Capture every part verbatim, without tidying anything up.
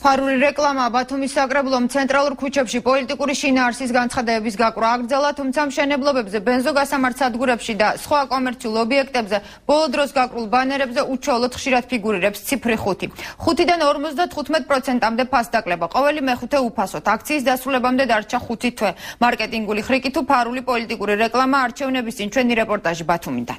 Ფარული რეკლამა ბათუმის საკრებულომ ცენტრალურ ქუჩებში პოლიტიკური შინაარსის განცხადებების გაკვრა აკრძალა, თუმცა მშენებლობებზე, ბენზოგასამართ სადგურებში და სხვა კომერციულ ობიექტებზე ბოლო დროს გაკრულ ბანერებზე უჩვეულოდ ხშირად ფიგურირებს ციფრი ხუთი. ხუთიდან ორმოცდათხუთმეტ პროცენტამდე ფასდაკლება. ყოველი მეხუთე უფასოდ. აქციის დასრულებამდე დარჩა ხუთი თვე. მარკეტინგული ხრიკი თუ ფარული პოლიტიკური რეკლამა არჩევნების წინ ჩვენი რეპორტაჟი ბათუმიდან.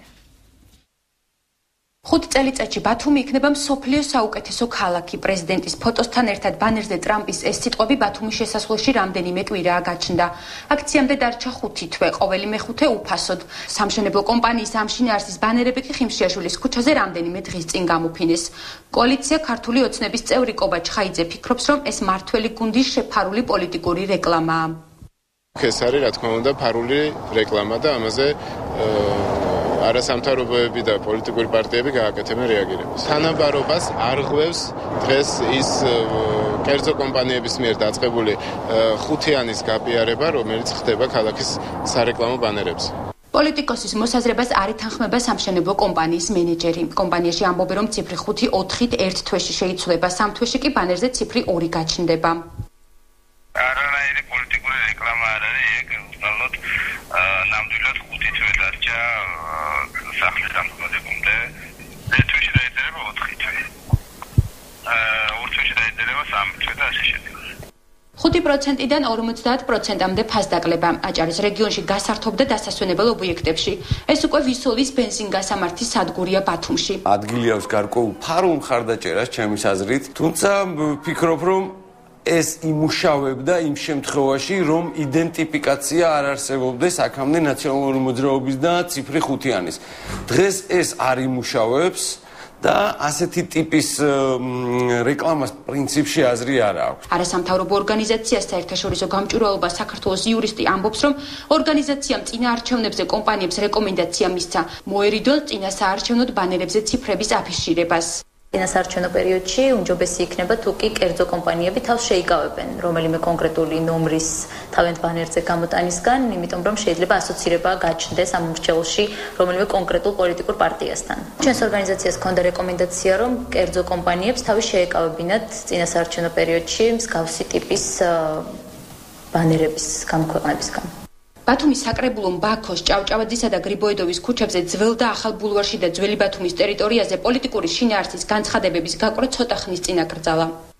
ხუთი წელიწადში ბათუმი იქნება მსოფლიოს საუკეთესო ქალაქი. პრეზიდენტის ფოტოსთან ერთად ბანერზე ტრამპის ეს სიტყვები ბათუმის შესასვლელში რამდენიმე კვირაა გაჩნდა. აქციამდე დარჩა ხუთი თვე, ყოველი მეხუთე უფასოდ. სამშენებლო კომპანიის ამ შინაარსის ბანერები კი ხიმშიაშვილის ქუჩაზე რამდენიმე დღის წინ გამოფინეს. კოალიცია ქართული ოცნების წევრი კობა ჩხაიძე ფიქრობს, რომ ეს მართველი გუნდის შეფარული პოლიტიკური რეკლამაა. ეს არის, რა თქმა უნდა, ფარული რეკლამა და ამაზე არასამთავრობოები და პოლიტიკური პარტიები გააკეთებენ რეაგირებას. თანაბარობას არღვევს დღეს ის კერძო კომპანიების მიერ დაწყებული ხუთიანის გაპიარება, რომელიც ხდება ქალაქის სარეკლამო ბანერებზე. პოლიტიკოსის მოსაზრებას არ ეთანხმება სამშენებლო კომპანიის მენეჯერი. კომპანიაში ამბობენ, რომ ციფრი ხუთი ოთხით ერთ თვეში შეიცვლება, სამ თვეში კი ბანერზე ციფრი ორი გაჩნდება. არანაირი პოლიტიკური რეკლამა არ არის, ეგ უბრალოდ ნამდვილად ხუთი თვე დარჩა სახლის დამხმარებამდე. ერთ თვეში დაიწერება ოთხი თვე. ორ თვეში დაიწერება სამი თვე და ასე შემდეგ. ხუთი პროცენტიდან ორმოცდაათ პროცენტამდე ფასდაკლება. აჭარის რეგიონში გასართობ და დასასვენებელ ობიექტებში. ეს უკვე ვისოლის ბენზინგასამართის სადგურია ბათუმში. ადგილი აქვს გარკვეულ ფარულ მხარდაჭერას ჩემის აზრით, თუმცა ვფიქრობ, რომ ეს იმუშავებდა იმ შემთხვევაში, რომ იდენტიფიკაცია არ არსებობდეს აქამდე ნაციონალური მოძრაობის და ციფრი ხუთიანის. დღეს ეს არ იმუშავებს და ასეთი ტიპის რეკლამას პრინციპში აზრი არ აქვს. არასამთავრობო ორგანიზაცია საერთაშორისო გამჭვირვალობა საქართველოს იურისტი ამბობს, რომ ორგანიზაციამ წინა არჩევნებზე კომპანიებს რეკომენდაცია მისცა მოერიდონ წინა საარჩევნოდ ბანერებზე ციფრების აფიშირებას. წინასაარჩევნო პერიოდში უმჯობესი იქნება თუ კი კერძო კომპანიები თავს შეიკავებენ რომელიმე კონკრეტული ნომრის თავიანთ ბანერზე გამოტანისგან, იმიტომ რომ შეიძლება ასოცირება გაჩნდეს ამ მრჩევლში რომელიმე კონკრეტულ პოლიტიკურ პარტიასთან. ჩვენს ორგანიზაციას ჰქონდა რეკომენდაცია, რომ კერძო კომპანიებს თავი შეეკავებინათ წინასაარჩევნო პერიოდში მსგავსი ტიპის ბანერების გამოქვეყნებისგან. ბათუმის საკრებულომ ბაქოს, ჭავჭავაძისა და გრიბოედოვის ქუჩებზე, ძველ და ახალ ბულვარში და ძველი ბათუმის ტერიტორიაზე პოლიტიკური შინაარსის განცხადებების გაკვრა ცოტა ხნის წინ აკრძალა.